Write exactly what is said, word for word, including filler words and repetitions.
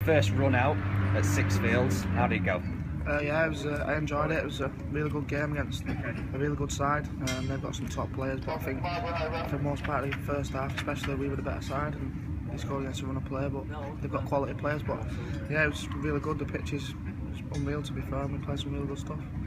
first run out at Sixfields. How did it go? Uh, yeah, it was, uh, I enjoyed it. It was a really good game against a really good side. Um, they've got some top players, but I think for the most part of the first half, especially, we were the better side and they scored against a run of play. But they've got quality players. But yeah, it was really good. The pitch is unreal, to be fair. We played some really good stuff.